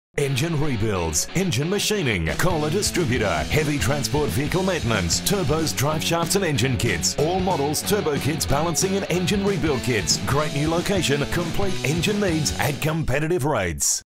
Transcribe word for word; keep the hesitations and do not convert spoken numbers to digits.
Engine rebuilds, engine machining, Kohler distributor, heavy transport vehicle maintenance, turbos, drive shafts and engine kits. All models, turbo kits, balancing and engine rebuild kits. Great new location, complete engine needs at competitive rates.